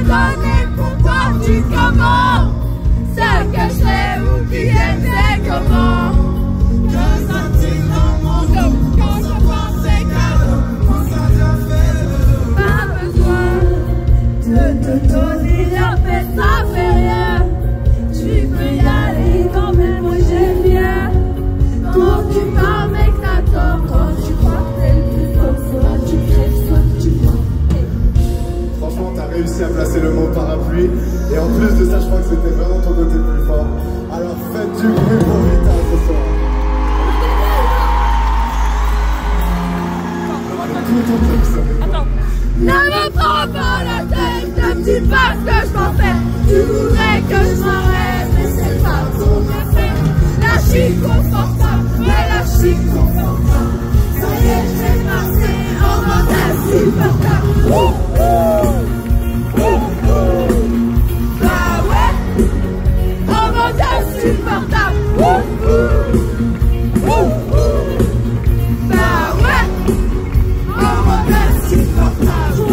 donner pourquoi tu commences. Ce que je fais ou qui était comment. Que ça tire dans mon dos quand je pensais que mon ça fait. Pas besoin de te donner la paix, ça fait rien. Tu peux y aller quand même, moi j'aime bien. Quand tu parles mec t'as tort, quand tu crois que t'es le plus fort, soit tu crèves, soit tu crois. Franchement t'as réussi à placer le mot parapluie. Et en plus de ça je crois que c'était vraiment ton côté le plus fort. Alors faites du bruit pour Rita ce soir. Attends. Ne me prends pas la tête, ne me dis pas ce que je m'en fais. Tu voudrais que je m'arrête, mais c'est pas ton affaire. Là je suis confortable, mais là je suis confortable. Ça y est, je vais passer en mode insupportable. Bah ouais, en mode insupportable. Bah ouais, en mode insupportable.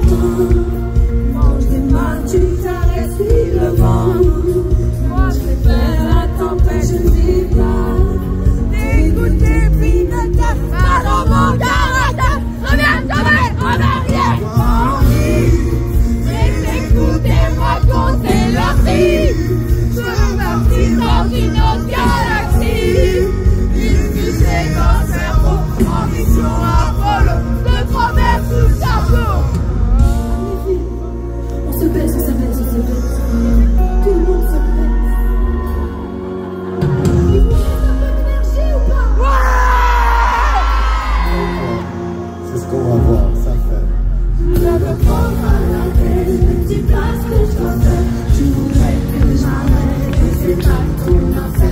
Mange des mains, tu t'arrêtes, puis le vent. Moi je préfère la tempête, je ne vis pas. D'écouter, puis de te faire dans mon caractère. Reviens jamais en arrière. Mais écoutez-moi compter leur vie. Je suis parti dans une autre galaxie. Une fusée dans le cerveau, en mission Apollo, de traverse tout le tableau. On se baisse, on se baisse, on se baisse. Tout le monde se baisse. Il vous reste un peu d'énergie ou pas? C'est ce qu'on va voir, ça fait. Je ne me prends pas la tête, ne me dis pas ce que je dois faire. Tu voudrais que j'arrête, mais c'est pas ton affaire.